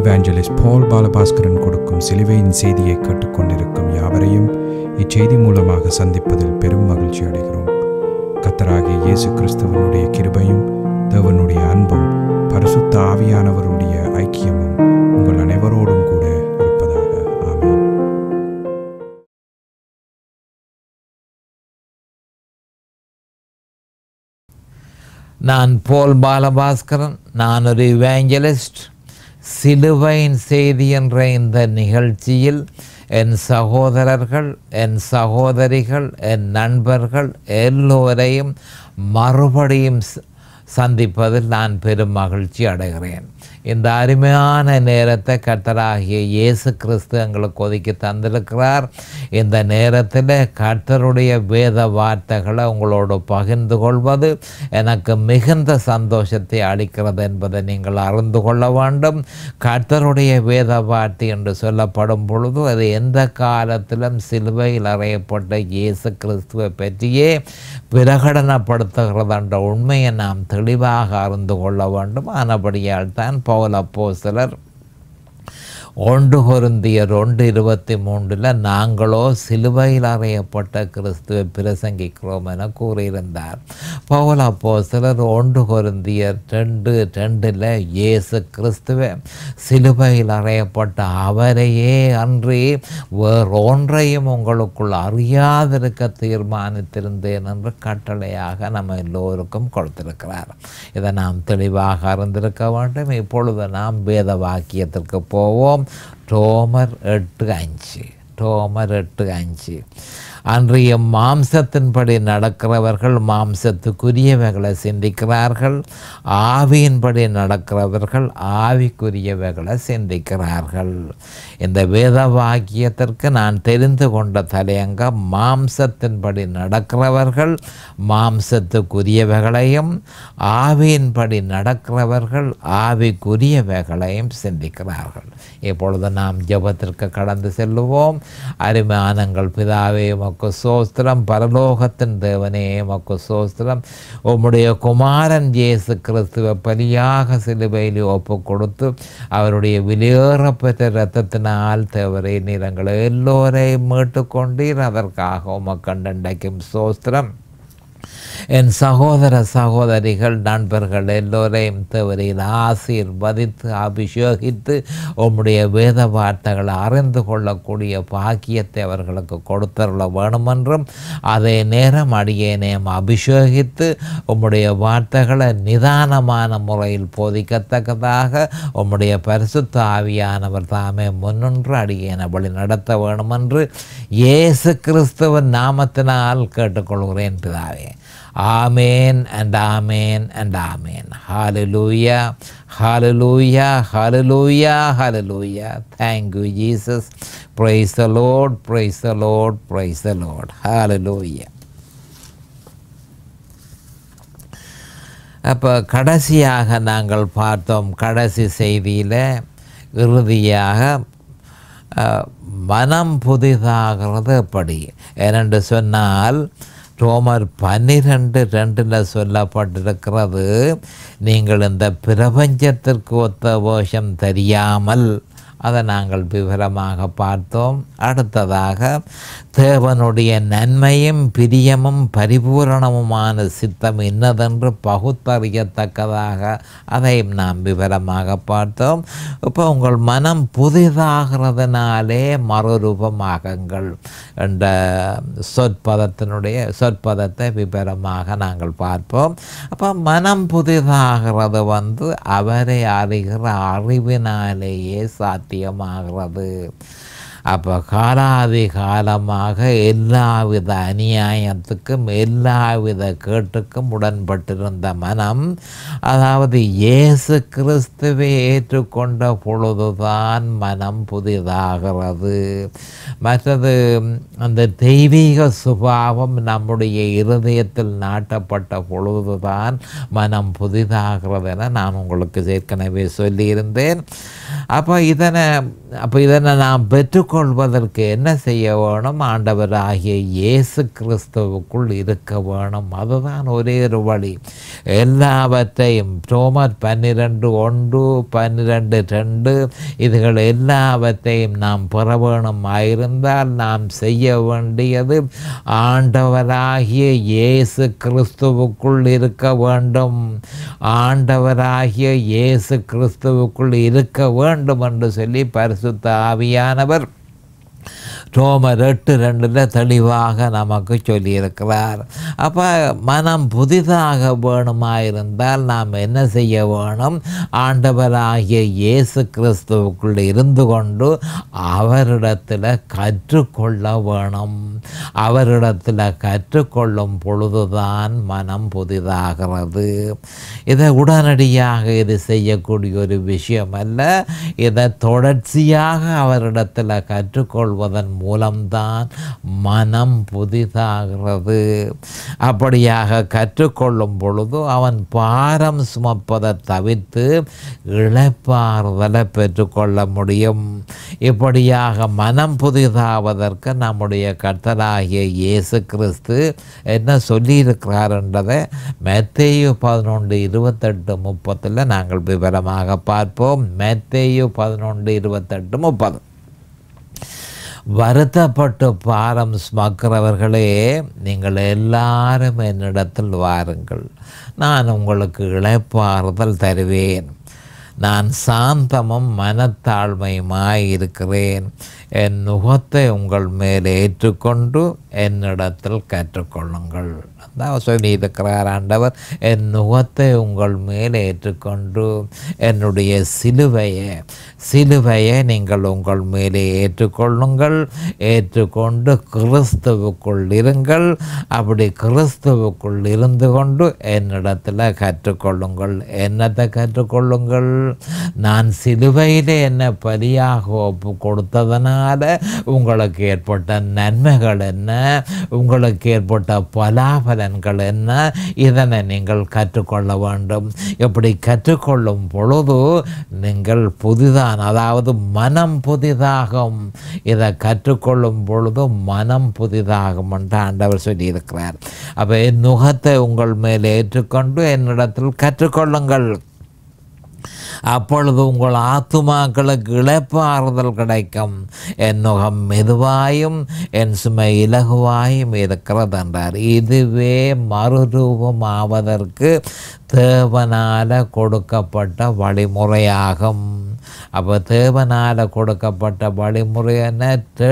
Evangelist Paul Balabaskaran கொடுக்கும் சிலுவையின் செய்தியை கேட்டுக்கொண்டிருக்கும் யாவரையும் இச்செய்தி மூலமாக சந்திப்பதில் பெரும் மகிழ்ச்சி அடைகிறோம். கர்த்தராகிய இயேசு கிறிஸ்துவனுடைய கிருபையும் தேவனுடைய அன்பும் பரிசுத்த ஆவியானவருடைய ஐக்கியமும் உங்கள் அனைவரோடும் கூட இருப்பதாக. ஆமென். நான் போல் பாலபாஸ்கரன். நான் ஒரு இவாஞ்சலிஸ்ட். சிலுவையின் செய்தி என்ற இந்த நிகழ்ச்சியில் என் சகோதரர்கள், என் சகோதரிகள், என் நண்பர்கள் எல்லோரையும் மறுபடியும் சந்திப்பதில் நான் பெரும் மகிழ்ச்சி அடைகிறேன். இந்த அருமையான நேரத்தை கர்த்தராகிய இயேசு கிறிஸ்து எங்களுக்கு ஒதுக்கி தந்திருக்கிறார். இந்த நேரத்தில் கர்த்தருடைய வேத வார்த்தைகளை உங்களோடு பகிர்ந்து கொள்வது எனக்கு மிகுந்த சந்தோஷத்தை அளிக்கிறது என்பதை நீங்கள் அறிந்து கொள்ள வேண்டும். கர்த்தருடைய வேத வார்த்தை என்று சொல்லப்படும் பொழுது அது எந்த காலத்திலும் சிலுவையில் அறையப்பட்ட இயேசு கிறிஸ்துவை பற்றியே பிரகடனப்படுத்துகிறது என்ற உண்மையை நாம் தெளிவாக அறிந்து கொள்ள வேண்டும். ஆனபடியால் தான் பவுல் அப்போஸ்தலர் 1 கொரிந்தியர் 2:23 நாங்களோ சிலுவையில் அறையப்பட்ட கிறிஸ்துவை பிரசங்கிக்கிறோம் என கூறியிருந்தார். பவுல் அப்போஸ்தலர் 1 கொரிந்தியர் 2:2 இயேசு கிறிஸ்துவை சிலுவையில் அறையப்பட்ட அவரையே அன்றி வேறொன்றையும் உங்களுக்குள் அறியாதிருக்க தீர்மானித்திருந்தேன் என்று கட்டளையாக நம்ம எல்லோருக்கும் கொடுத்திருக்கிறார். இதை நாம் தெளிவாக அறிந்திருக்க வேண்டும். இப்பொழுது நாம் வேத வாக்கியத்திற்கு போவோம். ரோமர் 8:5 அன்றைய மாம்சத்தின்படி நடக்கிறவர்கள் மாம்சத்துக்குரியவைகளை சிந்திக்கிறார்கள், ஆவியின்படி நடக்கிறவர்கள் ஆவிக்குரியவைகளை சிந்திக்கிறார்கள். இந்த வேத வாக்கியத்திற்கு நான் தெரிந்து கொண்ட தலையங்க மாம்சத்தின்படி நடக்கிறவர்கள் மாம்சத்துக்குரியவைகளையும் ஆவியின்படி நடக்கிறவர்கள் ஆவிக்குரியவைகளையும் சிந்திக்கிறார்கள். இப்பொழுது நாம் ஜெபத்திற்கு கடந்து செல்லுவோம். அருமையானங்கள் பிதாவே, உமக்கு ஸ்தோத்திரம். பரலோகத்தின் தேவனே, உமக்கு ஸ்தோத்திரம். உம்முடைய குமாரன் இயேசு கிறிஸ்துவை பலியாக சிலுவையில் ஒப்பு கொடுத்து அவருடைய விலையேறப்பெற்ற இரத்தத்தினால் தேவரே நீர் எங்களை எல்லோரையும் மீட்டுக்கொண்டீர். அதற்காக உமக்கு இன்றைக்கும் ஸ்தோத்திரம். என் சகோதர சகோதரிகள் நண்பர்கள் எல்லோரையும் தேவரையில் ஆசீர்வதித்து அபிஷேகித்து உம்முடைய வேத வார்த்தைகளை அறிந்து கொள்ளக்கூடிய பாக்கியத்தை அவர்களுக்கு கொடுத்தருள வேணுமென்றும் அதே நேரம் அடியேனையும் அபிஷேகித்து உம்முடைய வார்த்தைகளை நிதானமான முறையில் போதிக்கத்தக்கதாக உம்முடைய பரிசுத்த ஆவியானவர் தாமே முன்னின்று அடியேனை வழி நடத்த வேணுமென்று இயேசு கிறிஸ்துவின் நாமத்தினால் கேட்டுக்கொள்கிறேன் பிதாவே. Amen and amen and amen. Hallelujah, hallelujah, hallelujah, hallelujah. Thank you, Jesus. Praise the Lord, praise the Lord, praise the Lord. Hallelujah. அப்போ கடைசியாக நாங்கள் பார்த்தோம், கடைசி செய்தியில் இறுதியாக மனம் புதிதாகிறது எப்படி ஏனென்று சொன்னால் ரோமர் 12:2 சொல்லப்பட்டிருக்கிறது, நீங்கள் இந்த பிரபஞ்சத்திற்கு ஒத்த வேஷம் தெரியாமல். அதை நாங்கள் விவரமாக பார்த்தோம். அடுத்ததாக தேவனுடைய நன்மையும் பிரியமும் பரிபூரணமுமான சித்தம் இன்னதென்று பகுத்தறியத்தக்கதாக அதையும் நாம் விவரமாக பார்த்தோம். இப்போ உங்கள் மனம் புதிதாகிறதுனாலே மறுரூபமாகுங்கள் என்ற சொற்பதத்தை விவரமாக நாங்கள் பார்ப்போம். அப்போ மனம் புதிதாகிறது அவரை அறிகிற அறிவினாலேயே சாத்தியமாகிறது. அப்போ காலாதி காலமாக எல்லாவித அநியாயத்துக்கும் எல்லாவித கேட்டுக்கும் உடன்பட்டிருந்த மனம், அதாவது இயேசு கிறிஸ்துவை ஏற்றுக்கொண்ட பொழுதுதான் மனம் புதிதாகிறது. மற்றது அந்த தெய்வீக சுபாவம் நம்முடைய இருதயத்தில் நாட்டப்பட்ட பொழுதுதான் மனம் புதிதாகிறது என நான் உங்களுக்கு ஏற்கனவே சொல்லியிருந்தேன். அப்போ இதனை நாம் பெற்றுக்கொள்வதற்கு என்ன செய்ய வேணும்? ஆண்டவராகிய இயேசு கிறிஸ்துவுக்குள் இருக்க வேணும். அதுதான் ஒரே ஒரு வழி. எல்லாவற்றையும் ரோமர் 12:1, 12:2 இதுகள் எல்லாவற்றையும் நாம் பெற வேணுமாயிருந்தால் நாம் செய்ய வேண்டியது ஆண்டவராகிய இயேசு கிறிஸ்துவுக்குள் இருக்க வேண்டும். ஆண்டவராகிய இயேசு கிறிஸ்துவுக்குள் இருக்க வேண்டும் என்று சொல்லி பரிசுத்த ஆவியானவர் ரோமர் 8:2 தெளிவாக நமக்கு சொல்லியிருக்கிறார். அப்போ மனம் புதிதாக வேணுமாயிருந்தால் நாம் என்ன செய்ய வேணும்? ஆண்டவராகிய இயேசு கிறிஸ்துவுக்குள் இருந்து கொண்டு அவரிடத்தில் கற்றுக்கொள்ள வேணும். அவரிடத்தில் கற்றுக்கொள்ளும் பொழுதுதான் மனம் புதிதாகிறது. இதை உடனடியாக இது செய்யக்கூடிய ஒரு விஷயம் அல்ல. இதை தொடர்ச்சியாக அவரிடத்தில் கற்றுக்கொள்வதன் மூலம்தான் மனம் புதிதாகிறது. அப்படியாக கற்றுக்கொள்ளும் பொழுது அவன் பாரம் சுமப்பதை தவிர்த்து இளைப்பாறுதலை பெற்றுக்கொள்ள முடியும். இப்படியாக மனம் புதிதாவதற்கு நம்முடைய கர்த்தராகிய இயேசு கிறிஸ்து என்ன சொல்லியிருக்கிறார் என்றதை மத்தேயு 11:28-30 நாங்கள் விவரமாக பார்ப்போம். மத்தேயு 11:28-30. வருத்தப்பட்டு பாரம் சுமக்கிறவர்களே, நீங்கள் எல்லாரும் என்னிடத்தில் வாருங்கள், நான் உங்களுக்கு இளைப்பாறுதல் தருவேன். நான் சாந்தமும் மனத்தாழ்மையுமாய் இருக்கிறேன். என் நுகத்தை உங்கள் மேல் ஏற்றுக்கொண்டு என்னிடத்தில் கற்றுக்கொள்ளுங்கள். அதான் சொல்லியிருக்கிறார் ஆண்டவர். என் நுகத்தை உங்கள் மேல் ஏற்றுக்கொண்டு என்னுடைய சிலுவையை நீங்கள் உங்கள் மேலே ஏற்றுக்கொள்ளுங்கள். ஏற்றுக்கொண்டு கிறிஸ்துவுக்குள் இருங்கள். அப்படி கிறிஸ்துவுக்குள் இருந்து கொண்டு என்னிடத்தில் கற்றுக்கொள்ளுங்கள். என்னத்தை கற்றுக்கொள்ளுங்கள்? நான் சிலுவையிலே என்ன பலியாக ஒப்பு கொடுத்ததனால உங்களுக்கு ஏற்பட்ட நன்மைகள் என்ன, உங்களுக்கு ஏற்பட்ட பலாபலன்கள் என்ன, இதனை நீங்கள் கற்றுக்கொள்ள வேண்டும். இப்படி கற்றுக்கொள்ளும் பொழுது நீங்கள் புதிதான, அதாவது மனம் புதிதாகும். இதை கற்றுக்கொள்ளும் பொழுது மனம் புதிதாகும் என்று ஆண்டவர் சொல்லியிருக்கிறார். அப்போ என் நுகத்தை உங்கள் மேல் ஏற்றுக்கொண்டு என்னிடத்தில் கற்றுக்கொள்ளுங்கள். அப்பொழுது உங்கள் ஆத்துமாக்களுக்கு இளைப்பாறுதல் கிடைக்கும். என் நுகம் மெதுவாயும் என் சுமை இலகுவாயும் இருக்கிறது என்றார். இதுவே மறுரூபம் ஆவதற்கு தேவனால் கொடுக்கப்பட்ட வழிமுறையாகும். அப்போ தேவனால் கொடுக்கப்பட்ட வழிமுறை என்ன?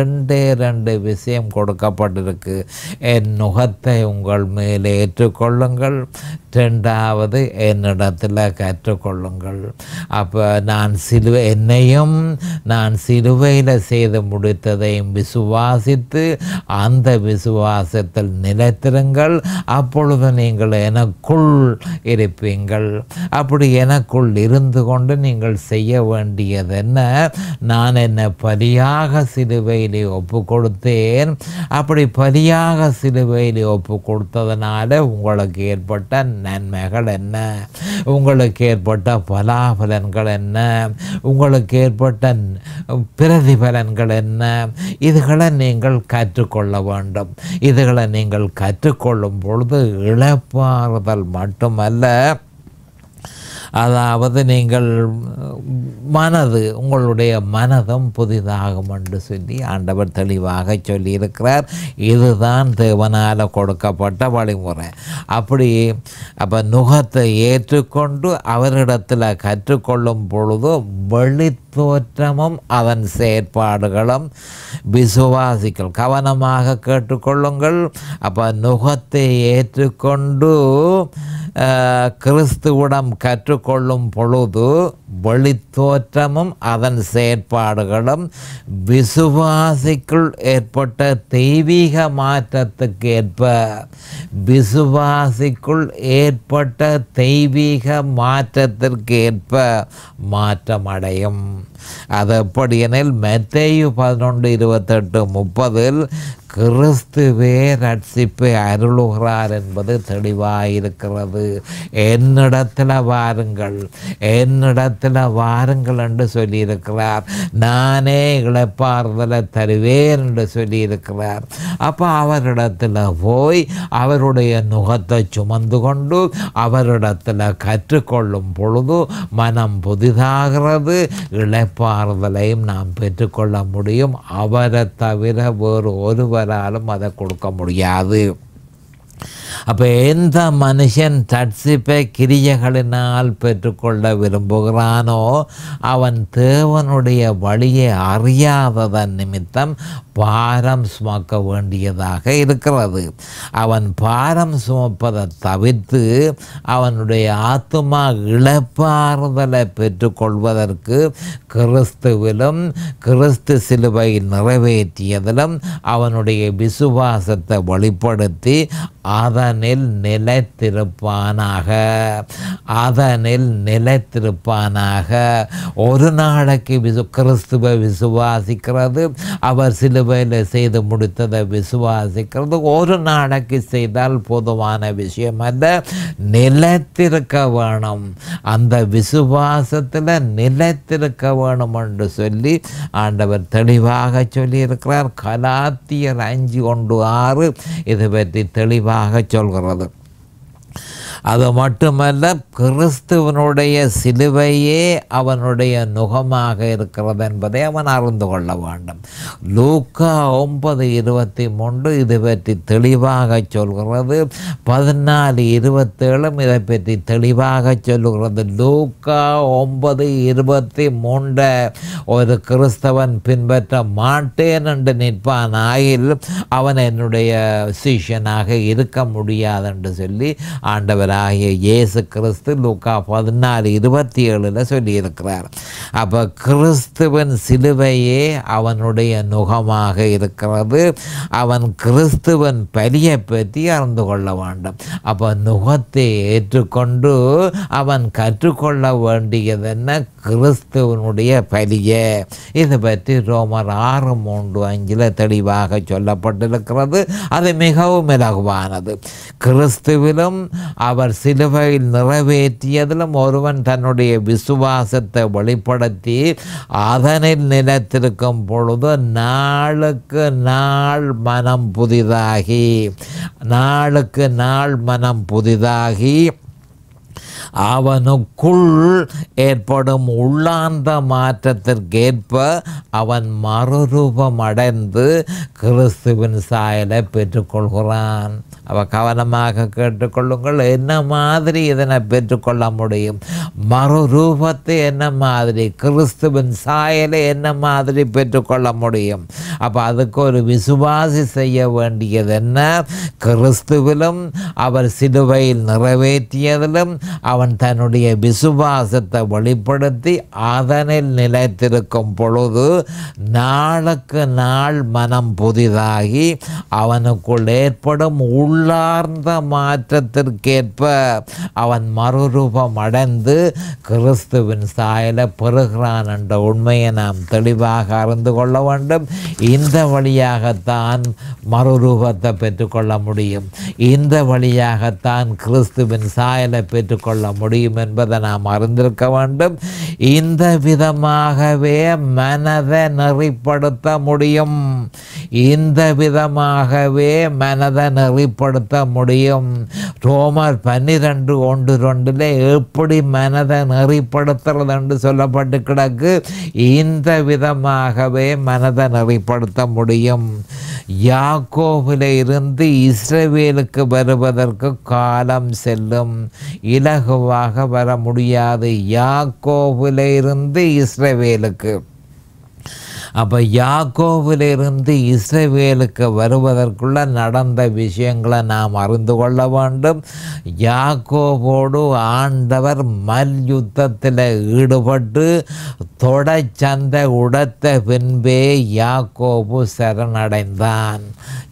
2 விஷயம் கொடுக்கப்பட்டிருக்கு. என் நுகத்தை உங்கள் மேலே ஏற்றுக்கொள்ளுங்கள். 2வது என்னிடத்தில் கற்றுக்கொள்ளுங்கள். அப்போ என்னையும் நான் சிலுவையில் செய்து முடித்ததையும் விசுவாசித்து அந்த விசுவாசத்தில் நிலைத்திருங்கள். அப்பொழுது நீங்கள் எனக்குள் இருப்பீங்கள். அப்படி எனக்குள் இருந்து கொண்டு நீங்கள் செய்ய வேண்டியது என்ன? நான் என்னை பலியாக சிலுவையிலே ஒப்பு கொடுத்தேன். அப்படி பலியாக சிலுவையிலே ஒப்பு கொடுத்ததுனால உங்களுக்கு ஏற்பட்ட நன்மைகள் என்ன, உங்களுக்கு ஏற்பட்ட பலாபலன்கள் என்ன, உங்களுக்கு ஏற்பட்ட பிரதிபலன்கள் என்ன, இதுகளை நீங்கள் கற்றுக்கொள்ள வேண்டும். இதுகளை நீங்கள் கற்றுக்கொள்ளும் பொழுது இளைப்பாறுதல் மட்டுமல்ல, அதாவது நீங்கள் உங்களுடைய மனதும் புதிதாகும் என்று சொல்லி ஆண்டவர் தெளிவாக சொல்லியிருக்கிறார். இதுதான் தேவனால் கொடுக்கப்பட்ட வழிமுறை. அப்போ நுகத்தை ஏற்றுக்கொண்டு அவரிடத்தில் கற்றுக்கொள்ளும் பொழுது வெளித்தோற்றமும் அதன் செயற்பாடுகளும் விசுவாசிகள் கவனமாக கேட்டுக்கொள்ளுங்கள். அப்போ நுகத்தை ஏற்றுக்கொண்டு கிறிஸ்துவிடம் கற்றுக்கொள்ளும் பொழுது வெளித்தோற்றமும் அதன் செயற்பாடுகளும் விசுவாசிக்குள் ஏற்பட்ட தெய்வீக மாற்றத்துக்கு ஏற்ப விசுவாசிக்குள் ஏற்பட்ட தெய்வீக மாற்றத்திற்கு ஏற்ப மாற்றமடையும். அது எப்படி எனில் மத்தேயு 11:28-30 கிறிஸ்துவே ரட்சிப்பை அருளுகிறார் என்பது தெளிவாயிருக்கிறது. என்னிடத்தில் வாருங்கள், என்னிடத்தில் என்னிடத்தில் வாருங்கள் என்று சொல்லியிருக்கிறார். நானே இளைப்பாறுதலை தருவேன் என்று சொல்லியிருக்கிறார். அப்போ அவரிடத்தில் போய் அவருடைய நுகத்தை சுமந்து கொண்டு அவரிடத்தில் கற்றுக்கொள்ளும் பொழுது மனம் புதிதாகிறது, இளைப்பாறுதலையும் நாம் பெற்றுக்கொள்ள முடியும். அவரை தவிர வேறு ஒருவராலும் அதை கொடுக்க முடியாது. அப்போ எந்த மனுஷன் ரட்சிப்பை கிரியைகளினால் பெற்றுக்கொள்ள விரும்புகிறானோ அவன் தேவனுடைய வழியை அறியாததன் நிமித்தம் பாரம் சுமக்க வேண்டியதாக இருக்கிறது. அவன் பாரம் சுமப்பதை தவிர்த்து அவனுடைய ஆத்துமா இளைப்பாறுதலை பெற்றுக்கொள்வதற்கு கிறிஸ்துவிலும் கிறிஸ்து சிலுவையில் நிறைவேற்றியதிலும் அவனுடைய விசுவாசத்தை வெளிப்படுத்தி அதனில் நிலைத்திருப்பானாக. ஒரு நாளைக்கு கிறிஸ்துவை விசுவாசிக்கிறது, அவர் சிலுவையில் செய்து முடித்ததை விசுவாசிக்கிறது ஒரு நாளைக்கு செய்தால் போதுமான விஷயம் அல்ல. நிலைத்திருக்க வேணும், அந்த விசுவாசத்தில் நிலைத்திருக்க வேணும் என்று சொல்லி ஆண்டவர் தெளிவாக சொல்லியிருக்கிறார். கலாத்தியர் 5:1-6 இதை பற்றி தெளிவாக சொல்கிறது. அது மட்டுமல்ல, கிறிஸ்துவனுடைய சிலுவையே அவனுடைய நுகமாக இருக்கிறது என்பதை அவன் அறிந்து கொள்ள வேண்டும். லூக்கா 9:23 இது பற்றி தெளிவாக சொல்கிறது. 14:27 இதை பற்றி தெளிவாக சொல்லுகிறது. லூக்கா 9:23 ஒரு கிறிஸ்தவன் பின்பற்ற மாட்டேன் என்று நிற்பான் ஆயில் அவன் என்னுடைய சிஷ்யனாக இருக்க முடியாது என்று சொல்லி ஆண்டவர் இயேசு கிறிஸ்து லூக்கா 14:27 சொல்லியிருக்கிறார். அப்போ கிறிஸ்துவின் சிலுவையே அவனுடைய நுகமாக இருக்கிறது. அவன் கிறிஸ்துவின் பலியை பற்றி அறிந்து கொள்ள வேண்டும். அப்போ நுகத்தை ஏற்றுக்கொண்டு அவன் கற்றுக்கொள்ள வேண்டியது என்ன? கிறிஸ்துவனுடைய பலியே. இதை பற்றி ரோமர் 6:3-5 தெளிவாக சொல்லப்பட்டிருக்கிறது. அது மிகவும் இலகுவானது. கிறிஸ்துவிலும் அவர் சிலுவையில் நிறைவேற்றியதிலும் ஒருவன் தன்னுடைய விசுவாசத்தை வெளிப்படுத்தி அதனில் நிலைத்திருக்கும் பொழுது நாளுக்கு நாள் மனம் புதிதாகி அவனுக்குள் ஏற்படும் உள்ளார்ந்த மாற்றத்திற்கேற்ப அவன் மறுரூபம் அடைந்து கிறிஸ்துவின் சாயலை பெற்றுக்கொள்கிறான். அவன் கவனமாக கேட்டுக்கொள்ளுங்கள். என்ன மாதிரி இதனை பெற்றுக்கொள்ள முடியும்? மறுரூபத்தை என்ன மாதிரி, கிறிஸ்துவின் சாயலை என்ன மாதிரி பெற்றுக்கொள்ள முடியும்? அப்போ அதுக்கு ஒரு விசுவாசி செய்ய வேண்டியது என்ன? கிறிஸ்துவிலும் அவர் சிலுவையில் நிறைவேற்றியதிலும் அவன் தன்னுடைய விசுவாசத்தை வெளிப்படுத்தி அதனில் நிலைத்திருக்கும் பொழுது நாளுக்கு நாள் மனம் புதிதாகி அவனுக்குள் ஏற்படும் உள்ளார்ந்த மாற்றத்திற்கேற்ப அவன் மறுரூபம் அடைந்து கிறிஸ்துவின் சாயலை பெறுகிறான் என்ற உண்மையை நாம் தெளிவாக அறிந்து கொள்ள வேண்டும். இந்த வழியாகத்தான் மறுரூபத்தை பெற்றுக்கொள்ள முடியும். இந்த வழியாகத்தான் கிறிஸ்துவின் சாயலை பெற்றுக்கொள்ள முடியும் என்பதை நாம் அறிந்திருக்க வேண்டும். இந்த விதமாகவே மனதை நெறிப்படுத்த முடியும். ரோமர் 12:1-2 எப்படி மனதை நெறிப்படுத்துறது என்று சொல்லப்பட்டு கிடக்கு. இந்த விதமாகவே மனதை நெறிப்படுத்த முடியும். யாக்கோபில் இருந்து இஸ்ரவேலுக்கு வருவதற்கு காலம் செல்லும், இலகுவாக வர முடியாது. யாக்கோபில் இருந்து இஸ்ரவேலுக்கு, அப்போ யாக்கோபிலிருந்து இஸ்ரவேலுக்கு வருவதற்குள்ள நடந்த விஷயங்களை நாம் அறிந்து கொள்ள வேண்டும். யாக்கோபோடு ஆண்டவர் மல்யுத்தத்தில் ஈடுபட்டு தொடச்சந்தை உடைத்த பின்பே யாக்கோபு சரணடைந்தான்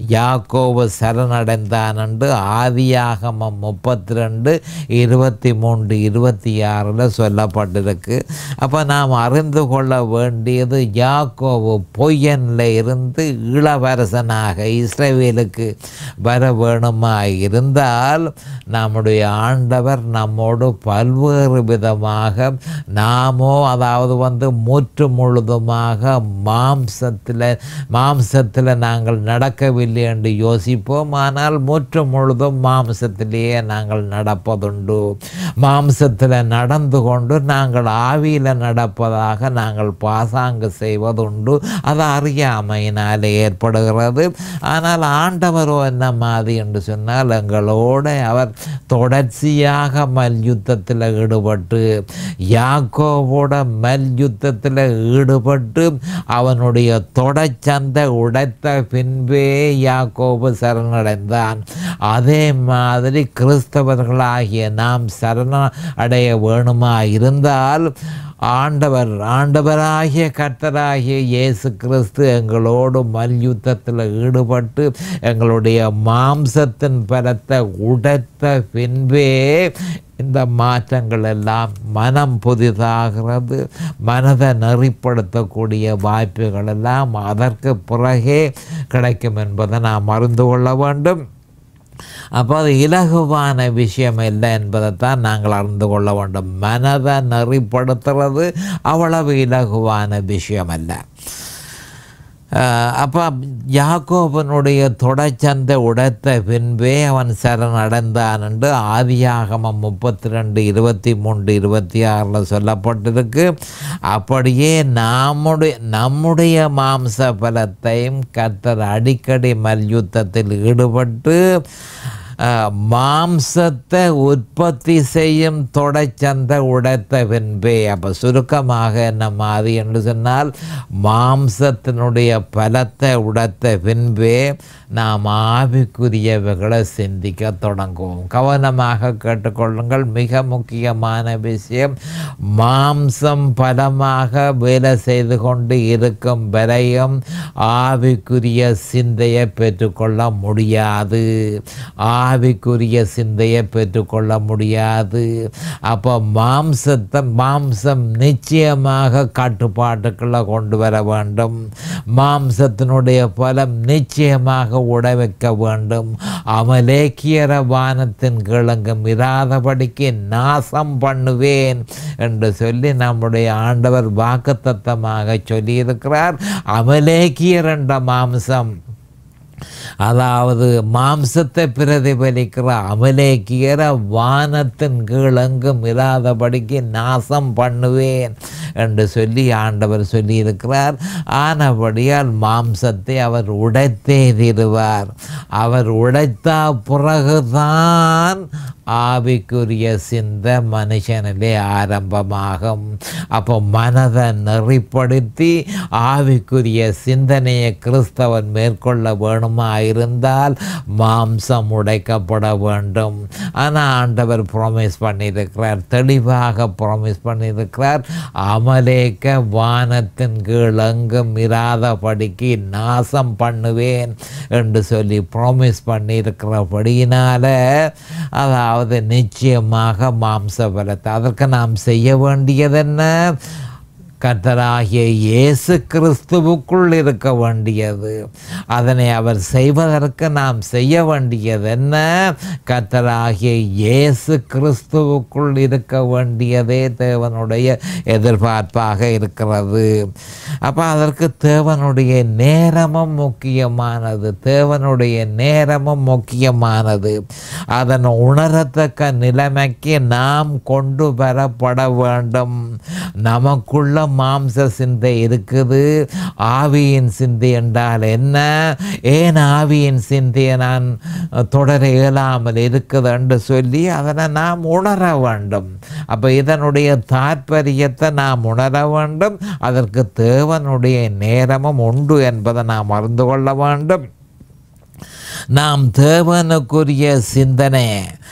என்று ஆதியாகமம் 32:23-26 சொல்லப்பட்டிருக்கு. அப்போ நாம் அறிந்து கொள்ள வேண்டியது யாக்கோபு யாக்கோபு பொய்யனில் இருந்து இளவரசனாக இஸ்ரவேலுக்கு வர வேணுமா இருந்தால் நம்முடைய ஆண்டவர் நம்மோடு பல்வேறு விதமாக நாமோ அதாவது முற்று முழுதுமாக மாம்சத்தில் நாங்கள் நடக்கவில்லை என்று யோசிப்போம். ஆனால் முற்று முழுதும் மாம்சத்திலேயே நாங்கள் நடப்பதுண்டு. மாம்சத்தில் நடந்து கொண்டு நாங்கள் ஆவியில் நடப்பதாக நாங்கள் பாசாங்கு செய்வதுண்டு. அது அறியாமையினால் ஏற்படுகிறது. ஆனால் ஆண்டவரோ என்ன மாதிரி என்று சொன்னால் எங்களோடு அவர் தொடர்ச்சியாக மல்யுத்தத்தில் ஈடுபட்டு யாக்கோவோட மல்யுத்தத்தில் ஈடுபட்டு அவனுடைய தொடச்சந்தை உடைத்த பின்பே யாக்கோபு சரணடைந்தான். அதே மாதிரி கிறிஸ்தவர்களாகிய நாம் சரணடைய வேணுமா இருந்தால் ஆண்டவராகிய கர்த்தராகிய இயேசு கிறிஸ்து எங்களோடு மல்யுத்தத்தில் ஈடுபட்டு எங்களுடைய மாம்சத்தின் பலத்தை உடைத்த பின்பே இந்த மாற்றங்கள் எல்லாம் மனம் புதிதாகிறது. மனதை நெறிப்படுத்தக்கூடிய வாய்ப்புகள் எல்லாம் அதற்கு பிறகே கிடைக்கும் என்பதை நாம் அறிந்து கொள்ள வேண்டும். அப்போ அது இலகுவான விஷயம் இல்லை என்பதைத்தான் நாங்கள் அறிந்து கொள்ள வேண்டும். மனதை நெறிப்படுத்துறது அவ்வளவு இலகுவான விஷயம் அல்ல. அப்போ யாக்கோபனுடைய தொடச்சந்தை உடைத்த பின்பே அவன் சரணடைந்தான் என்று ஆதியாகமம் 32, 23, 26 சொல்லப்பட்டிருக்கு. அப்படியே நம்முடைய மாம்ச பலத்தையும் கர்த்தர் அடிக்கடி மல்யுத்தத்தில் ஈடுபட்டு மாம்சத்தை உற்பத்தி செய்யும் தொடச்சந்தை உடைத்த பின்பே. அப்போ சுருக்கமாக என்ன மாதிரி என்று சொன்னால் மாம்சத்தினுடைய பலத்தை உடைத்த பின்பே நாம் ஆவிக்குரியவைகளை சிந்திக்க தொடங்குவோம். கவனமாக கேட்டுக்கொள்ளுங்கள். மிக முக்கியமான விஷயம், மாம்சம் பலமாக வேலை செய்து கொண்டு இருக்கும் வரையும் ஆவிக்குரிய சிந்தையை பெற்றுக்கொள்ள முடியாது. ஆவிக்குரிய சிந்தையை பெற்றுக்கொள்ள முடியாது. அப்போ மாம்சம் நிச்சயமாக கட்டுப்பாட்டுக்குள்ளே கொண்டு வர வேண்டும். மாம்சத்தினுடைய பலம் நிச்சயமாக உடைவைக்க வேண்டும். அமலேக்கியர வானத்தின் கிழங்கும் இராதபடிக்கு நாசம் பண்ணுவேன் என்று சொல்லி நம்முடைய ஆண்டவர் வாக்குத்தத்தமாக சொல்லியிருக்கிறார். அமலேக்கியர் என்ற மாம்சம், அதாவது மாம்சத்தை பிரதிபலிக்கிற அமலேக்கியர வானத்தின் கீழெங்கும் இராதபடிக்கு நாசம் பண்ணுவேன் என்று சொல்லி ஆண்டவர் சொல்லியிருக்கிறார். ஆனபடியால் மாம்சத்தை அவர் உடைத்தே தீருவார். அவர் உடைத்த பிறகுதான் ஆவிக்குரிய சிந்தை மனுஷனிலே ஆரம்பமாகும். அப்போ மனதை நெறிப்படுத்தி ஆவிக்குரிய சிந்தனையை கிறிஸ்தவன் மேற்கொள்ள வேணுமா இருந்தால் மாம்சம் உடைக்கப்பட வேண்டும். ஆனால் ஆண்டவர் ப்ராமிஸ் பண்ணியிருக்கிறார், தெளிவாக ப்ராமிஸ் பண்ணியிருக்கிறார். அமலேக்க வானத்தின் கீழ் எங்கும் இராதபடிக்கு நாசம் பண்ணுவேன் என்று சொல்லி ப்ராமிஸ் பண்ணியிருக்கிறபடியினால அதாவது நிச்சயமாக மாம்ச பலத்தை அதற்கு நாம் செய்ய வேண்டியது என்ன? கர்த்தராகிய இயேசு கிறிஸ்துவுக்குள் இருக்க வேண்டியது. அதனை அவர் செய்வதற்கு நாம் செய்ய வேண்டியது என்ன? கர்த்தராகிய இயேசு கிறிஸ்துவுக்குள் இருக்க வேண்டியதே தேவனுடைய எதிர்பார்ப்பாக இருக்கிறது. அப்போ அதற்கு தேவனுடைய நேரமும் முக்கியமானது. தேவனுடைய நேரமும் முக்கியமானது. அதன் உணரத்தக்க நிலைமைக்கு நாம் கொண்டு வரப்பட வேண்டும். நமக்குள்ள மாம்ச சிந்தை இருக்குது. ஆவியின் சிந்தை என்றால் என்ன? ஏன் ஆவியின் சிந்தையை நான் தொடர இயலாமல் இருக்குது என்று சொல்லி அதனை நாம் உணர வேண்டும். அப்போ இதனுடைய தாற்பயத்தை நாம் உணர வேண்டும். அதற்கு தேவனுடைய நேரமும் உண்டு என்பதை நாம் அறிந்து கொள்ள வேண்டும். நாம் தேவனுக்குரிய சிந்தனை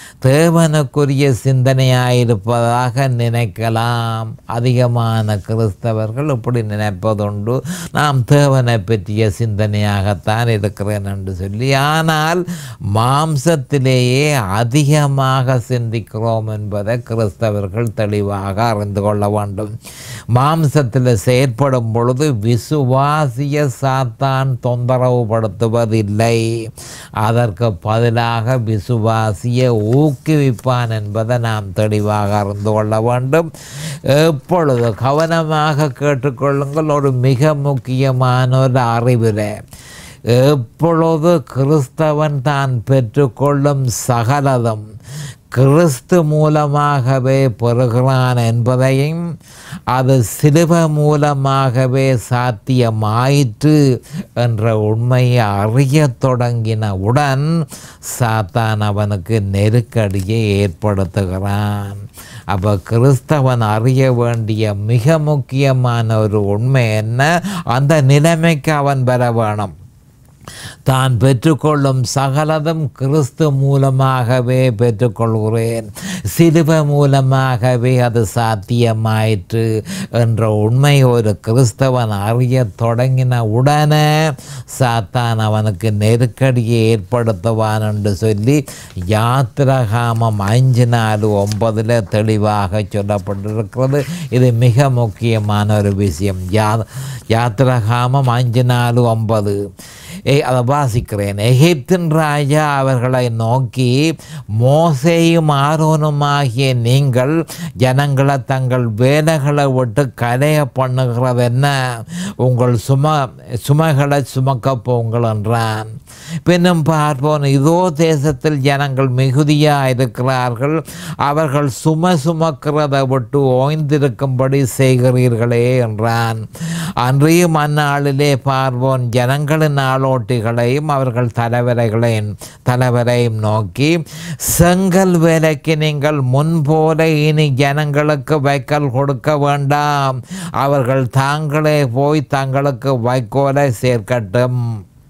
தேவனுக்குரிய சிந்தனையாயிருப்பதாக நினைக்கலாம். அதிகமான கிறிஸ்தவர்கள் இப்படி நினைப்பதுண்டு, நாம் தேவனை பற்றிய சிந்தனையாகத்தான் இருக்கிறேன் என்று சொல்லி. ஆனால் மாம்சத்திலேயே அதிகமாக சிந்திக்கிறோம் என்பதை கிறிஸ்தவர்கள் தெளிவாக அறிந்து கொள்ள வேண்டும். மாம்சத்தில் செயற்படும் பொழுது விசுவாசிய சாத்தான் தொந்தரவுபடுத்துவதில்லை, அதற்கு பதிலாக விசுவாசிய ஊக்குவிப்பான் என்பதை நாம் தெளிவாக அறிந்து கொள்ள வேண்டும். எப்பொழுது கவனமாக கேட்டுக்கொள்ளுங்கள், ஒரு மிக முக்கியமான ஒரு அறிவுரை. எப்பொழுது கிறிஸ்தவன் தான் பெற்றுக்கொள்ளும் சகலதும் கிறிஸ்து மூலமாகவே பெறுகிறான் என்பதையும், அது சிலுவை மூலமாகவே சாத்தியமாயிற்று என்ற உண்மையை அறியத் தொடங்கினவுடன் சாத்தான் அவனுக்கு நெருக்கடியை ஏற்படுத்துகிறான். அப்போ கிறிஸ்தவன் அறிய வேண்டிய மிக முக்கியமான ஒரு உண்மை என்ன? அந்த நிலைமைக்கு அவன் வர வேணும். தான் பெற்றுக்கொள்ளும் சகலதும் கிறிஸ்து மூலமாகவே பெற்றுக்கொள்கிறேன், சிலுவை மூலமாகவே அது சாத்தியமாயிற்று என்ற உண்மை ஒரு கிறிஸ்தவன் அறிய தொடங்கின உடனே சாத்தான் அவனுக்கு நெருக்கடியை ஏற்படுத்துவான் என்று சொல்லி யாத்திராகமம் 5:4-9 தெளிவாக சொல்லப்பட்டிருக்கிறது. இது மிக முக்கியமான ஒரு விஷயம். யாத்திராகமம் 5:4-9 அதை வாசிக்கிறேன். எகிப்தின் ராஜா அவர்களை நோக்கி, மோசேயும் ஆரோனுமாகிய நீங்கள் ஜனங்களை தங்கள் வேலைகளை விட்டு கலைய பண்ணுகிறது என்ன? உங்கள் சுமைகளை சுமக்க போங்கள் என்றான். பின்னும் பார்ப்போம், இதோ தேசத்தில் ஜனங்கள் மிகுதியாக இருக்கிறார்கள், அவர்கள் சுமக்கிறதை விட்டு ஓய்ந்திருக்கும்படி செய்கிறீர்களே என்றான். அன்றையும் அந்நாளிலே பார்வோன் ஜனங்களின் ஆளோட்டிகளையும் அவர்கள் தலைவரையும் நோக்கி, செங்கல் வேலைக்கு நீங்கள் முன்போல இனி ஜனங்களுக்கு வைக்கோல் கொடுக்க வேண்டாம், அவர்கள் தாங்களே போய் தங்களுக்கு வைக்கோல் சேர்க்கட்டும்.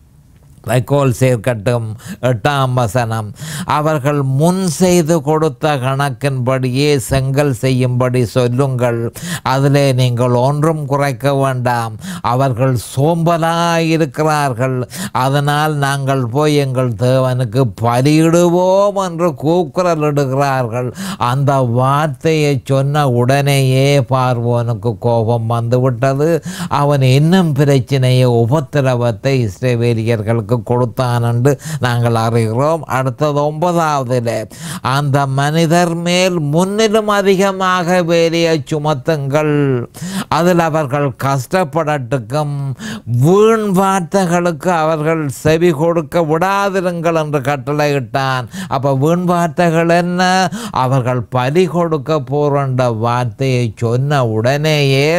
8ஆம் வசனம், அவர்கள் முன் செய்து கொடுத்த கணக்கின்படியே செங்கல் செய்யும்படி சொல்லுங்கள், அதிலே நீங்கள் ஒன்றும் குறைக்க வேண்டாம். அவர்கள் சோம்பலாயிருக்கிறார்கள், அதனால் நாங்கள் போய் எங்கள் தேவனுக்கு பலியிடுவோம் என்று கூக்குரலிடுகிறார்கள். அந்த வார்த்தையை சொன்ன உடனேயே பார்வோனுக்கு கோபம் வந்துவிட்டது. அவன் இன்னும் பிரச்சனையை, உபத்திரவத்தை இஸ்ரவேலியர்களுக்கு கொடுத்தான் என்று நாங்கள் அறிகிறோம். அடுத்தது 9ஆவதில், அந்த மனிதர் மேல் முன்னிலும் அதிகமாக வேலையை சுமத்துங்கள், அதில் அவர்கள் கஷ்டப்படட்டுக்கும், வீண் வார்த்தைகளுக்கு அவர்கள் செவி கொடுக்க விடாதிருங்கள் என்று கட்டளையிட்டான். அப்போ வீண் வார்த்தைகள் என்ன? அவர்கள் பலி கொடுக்க போகிற வார்த்தையை சொன்ன உடனேயே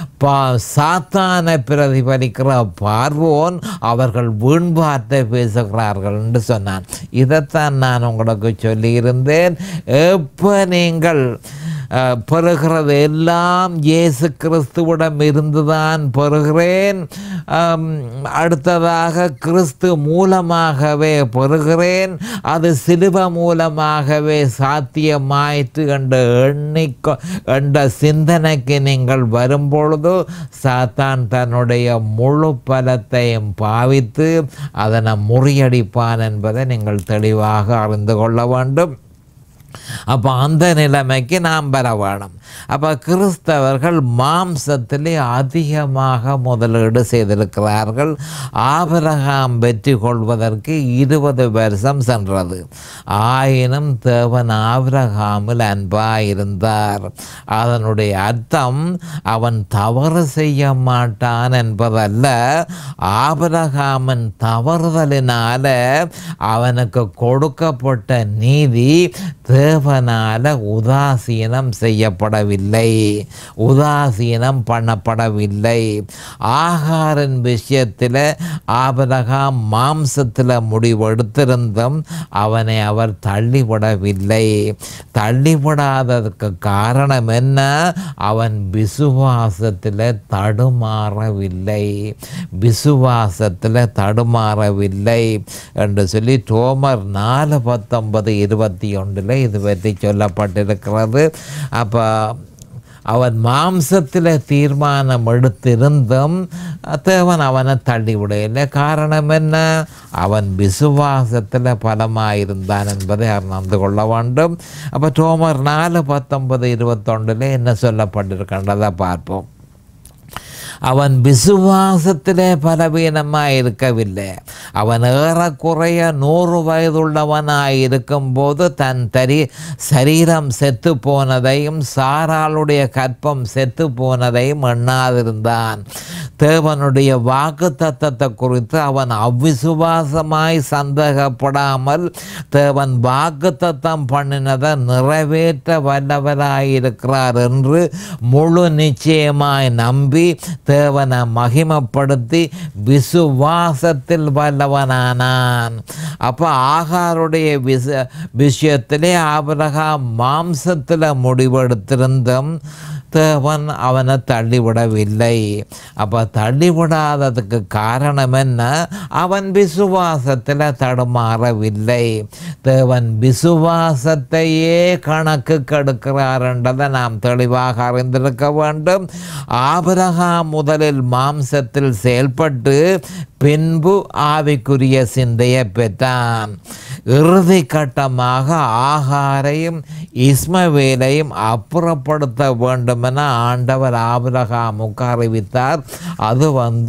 சாத்தானை பிரதிபலிக்கிற பார்வோன் அவர்கள் வீண் வார்த்தை பேசுகிறார்கள் என்று சொன்னான். இதைத்தான் நான் உங்களுக்கு சொல்லியிருந்தேன். எப்போ நீங்கள் பெறுகிறது எல்லாம் இயேசு கிறிஸ்துவிடம் இருந்துதான் பெறுகிறேன், அடுத்ததாக கிறிஸ்து மூலமாகவே பெறுகிறேன், அது சிலுவை மூலமாகவே சாத்தியமாயிற்று என்ற சிந்தனைக்கு நீங்கள் வரும்பொழுது சாத்தான் தன்னுடைய முழு பலத்தையும் பாவித்து அதனை முறியடிப்பான் என்பதை நீங்கள் தெளிவாக அறிந்து கொள்ள வேண்டும். அப்போ அந்த நிலைமைக்கு நாம் வர வேணும். அப்போ கிறிஸ்தவர்கள் மாம்சத்திலே அதிகமாக முதலீடு செய்திருக்கிறார்கள். ஆபிரகாம் வெற்றி கொள்வதற்கு 20 வருஷம் சென்றது. ஆயினும் தேவன் ஆபிரகாமில் அன்பாயிருந்தார். அதனுடைய அர்த்தம் அவன் தவறு செய்ய மாட்டான் என்பதல்ல. ஆபிரகாமின் தவறுதலினால அவனுக்கு கொடுக்கப்பட்ட நீதி தேவ தேவனால் உதாசீனம் செய்யப்படவில்லை, உதாசீனம் பண்ணப்படவில்லை. ஆகாரின் விஷயத்தில் ஆபிரகாம் மாம்சத்தில் முடிவெடுத்திருந்தும் அவனை அவர் தள்ளிவிடவில்லை. தள்ளிவிடாததுக்கு காரணம் என்ன? அவன் விசுவாசத்தில் தடுமாறவில்லை, விசுவாசத்தில் தடுமாறவில்லை என்று சொல்லி ரோமர் 4:19-21 இது பற்றி சொல்லப்பட்டிருக்கிறது. அப்போ அவன் மாம்சத்தில் தீர்மானம் எடுத்திருந்தும் தேவன் அவனை தள்ளிவிடவில்லை. காரணம் என்ன? அவன் விசுவாசத்தில் பலமாயிருந்தான் என்பதை அறிந்து கொள்ள வேண்டும். அப்போ ரோமர் 4:19-21 என்ன சொல்லப்பட்டிருக்கின்றதை பார்ப்போம். அவன் விசுவாசத்திலே பலவீனமாக இருக்கவில்லை. அவன் ஏறக்குறைய 100 வயதுள்ளவனாய் இருக்கும்போது தன் சரீரம் செத்து போனதையும் சாராளுடைய கற்பம் செத்து போனதையும் எண்ணாதிருந்தான். தேவனுடைய வாக்கு தத்தத்தை குறித்து அவன் அவ்விசுவாசமாய் சந்தேகப்படாமல் தேவன் வாக்கு தத்தம் பண்ணினதை நிறைவேற்ற வல்லவராயிருக்கிறார் என்று முழு நிச்சயமாய் நம்பி தேவனை மகிமைப்படுத்தி விசுவாசத்தில் வல்லவனானான். அப்போ ஆகாருடைய விஷயத்திலே ஆபிரகாம் மாம்சத்தில் முடிவெடுத்திருந்தும் தேவன் அவனை தள்ளிவிடவில்லை. அப்போ தள்ளிவிடாததுக்கு காரணம் என்ன? அவன் விசுவாசத்தில் தடுமாறவில்லை. தேவன் விசுவாசத்தையே கணக்கு கெடுக்கிறார் என்றதை நாம் தெளிவாக அறிந்திருக்க வேண்டும். ஆபிரகாம் முதலில் மாம்சத்தில் செயல்பட்டு பின்பு ஆவிக்குரிய சிந்தையை பெற்றான். இறுதி கட்டமாக ஆகாரையும் இஸ்மவேலையும் அப்புறப்படுத்த வேண்டுமென ஆண்டவர் ஆபிரகாமுக்கு அறிவித்தார். அது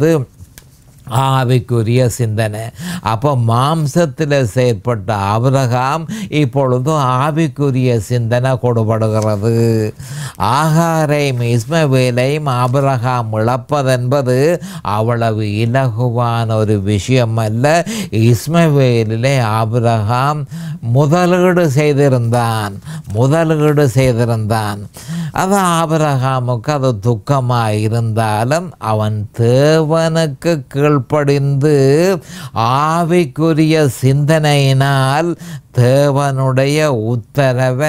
ஆவிக்குரிய சிந்தனை. அப்போ மாம்சத்தில் செயற்பட்ட ஆபிரகாம் இப்பொழுது ஆவிக்குரிய சிந்தனை கொடுபடுகிறது. ஆகாரையும் இஸ்மவேலையும் ஆபிரகாம் இழப்பதென்பது அவ்வளவு இலகுவான ஒரு விஷயம் அல்ல. இஸ்மவேலிலே ஆபிரகாம் முதலீடு செய்திருந்தான். அது ஆபிரகாமுக்கு அது துக்கமாக இருந்தாலும் அவன் தேவனுக்கு கீழ்ப்படிந்து ஆவிக்குரிய சிந்தனையினால் தேவனுடைய உத்தரவை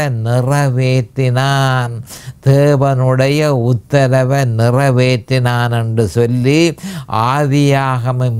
நிறைவேற்றினான் என்று சொல்லி ஆதியாகமம்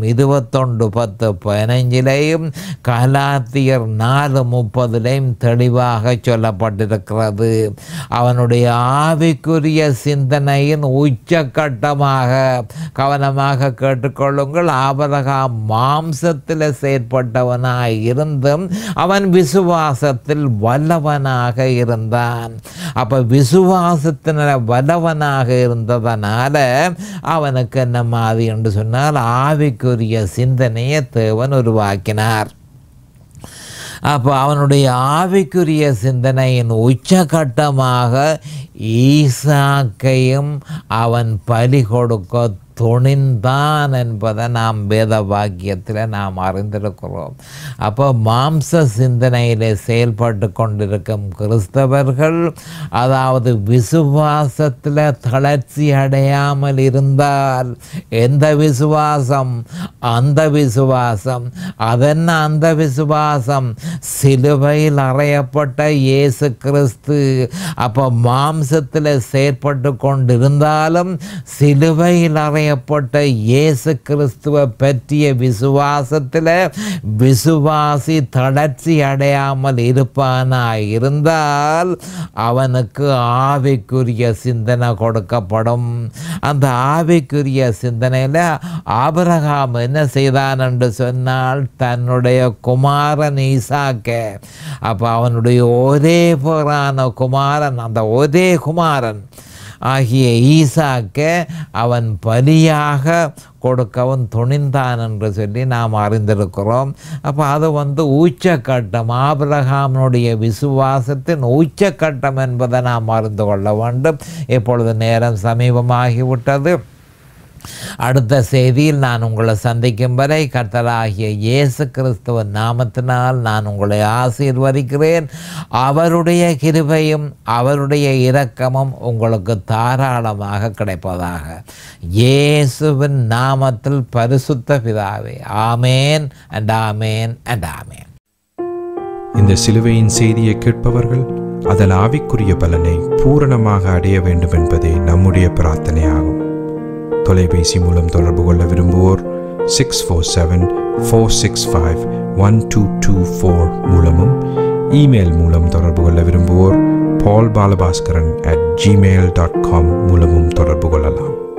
21:10-15 கலாத்தியர் 4:30 தெளிவாக சொல்லப்பட்டிருக்கிறது. அவனுடைய ஆவிக்குரிய சிந்தனையின் உச்சக்கட்டமாக கவனமாக கேட்டுக்கொள்ளுங்கள். ஆபிரகாம் மாம்சத்தில் செயற்பட்டவனாய் இருந்தும் அவன் விசுவாசத்தில் வல்லவனாக இருந்தான். அப்ப விசுவாசத்தின வல்லவனாக இருந்ததனால அவனுக்கு என்ன மாதிரி என்று சொன்னால் ஆவிக்குரிய சிந்தனையை தேவன் உருவாக்கினார். அப்போ அவனுடைய ஆவிக்குரிய சிந்தனையின் உச்சகட்டமாக ஈசாக்கையும் அவன் பலி கொடுக்க துணிந்தான் என்பதை நாம் வேத வாக்கியத்தில் நாம் அறிந்திருக்கிறோம். அப்போ மாம்ச சிந்தனையில் செயல்பட்டு கொண்டிருக்கும் கிறிஸ்தவர்கள், அதாவது விசுவாசத்தில் தளர்ச்சி அடையாமல் இருந்தால், எந்த விசுவாசம்? அந்த விசுவாசம். அதென்ன அந்த விசுவாசம்? சிலுவையில் அறையப்பட்ட இயேசு கிறிஸ்து. அப்போ மாம்சத்தில் செயற்பட்டு கொண்டிருந்தாலும் சிலுவையில் அறையப்பட்ட இயேசு கிறிஸ்துவை பற்றிய விசுவாசத்தில் விசுவாசி தளர்ச்சி அடையாமல் இருப்பானாய் இருந்தால் அவனுக்கு ஆவிக்குரிய சிந்தனை கொடுக்கப்படும். அந்த ஆவிக்குரிய சிந்தனையில் ஆபிரகாம் என்ன செய்தான் என்று சொன்னால், தன்னுடைய குமாரன் ஈசாக்கை, அப்போ அவனுடைய ஒரே பேரான குமாரன், அந்த ஒரே குமாரன் ஆகிய ஈசாக்கை அவன் பலியாக கொடுக்கவும் துணிந்தான் என்று சொல்லி நாம் அறிந்திருக்கிறோம். அப்போ அது உச்சக்கட்டம், ஆபிரகாமுடைய விசுவாசத்தின் உச்சக்கட்டம் என்பதை நாம் அறிந்து கொள்ள வேண்டும். இப்பொழுது நேரம் சமீபமாகிவிட்டது. அடுத்த செய்தியில் நான் உங்களை சந்திக்கும் வரை கர்த்தராகிய இயேசு கிறிஸ்துவின் நாமத்தினால் நான் உங்களை ஆசீர்வதிக்கிறேன். அவருடைய கிருபையும் அவருடைய இரக்கமும் உங்களுக்கு தாராளமாக கிடைப்பதாக. இயேசுவின் நாமத்தில் பரிசுத்த பிதாவே, ஆமேன் அண்ட் ஆமேன் அண்ட் ஆமேன். இந்த சிலுவையின் செய்தியை கேட்பவர்கள் அதன் ஆவிக்குரிய பலனை பூரணமாக அடைய வேண்டும் என்பதே நம்முடைய பிரார்த்தனையாகும். தொலைபேசி மூலம் தொடர்பு கொள்ள விரும்புவோர் 647-465-1224 மூலமும், இமெயில் மூலம் தொடர்பு கொள்ள விரும்புவோர் paulbalabaskaran@gmail.com மூலமும் தொடர்பு கொள்ளலாம்.